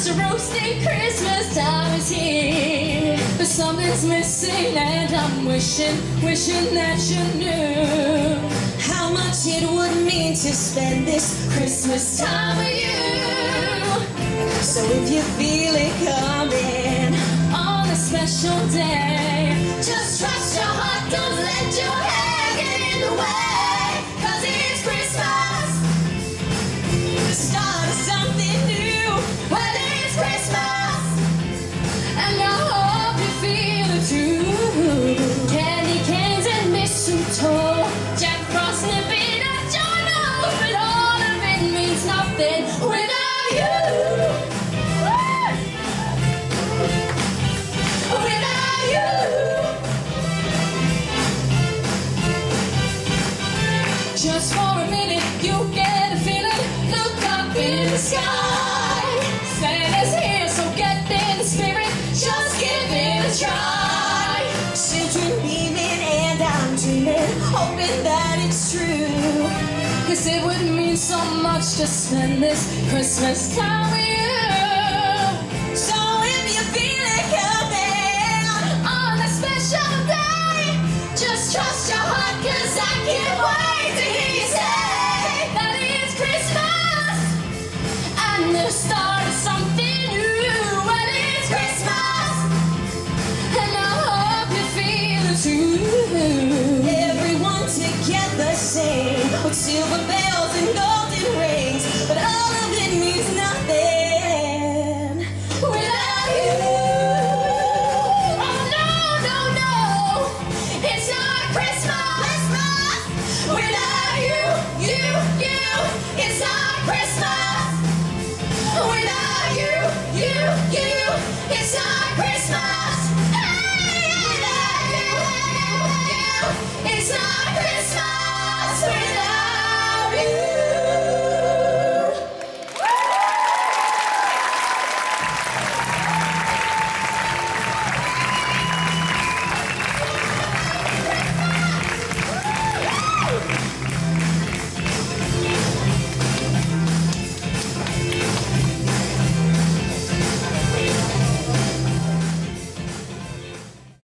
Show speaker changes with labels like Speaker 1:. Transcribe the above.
Speaker 1: such a roasting Christmas time is here. But something's missing and I'm wishing that you knew how much it would mean to spend this Christmas time with you. So if you feel it coming on a special day, just trust your heart, don't let your hair get in the way. 'Cause it's Christmas, the start of something new. Well, it's Christmas, and I hope you feel it too. Candy canes and mistletoe, Jack Frost nipping at your nose, but all of it means nothing without you. Without you. Just for a minute, you get a feeling. Look up in the sky. Santa's here, so get in the spirit. Just give it a try. Children beaming and I'm dreaming, hoping that it's true. 'Cause it would mean so much to spend this Christmas time with you.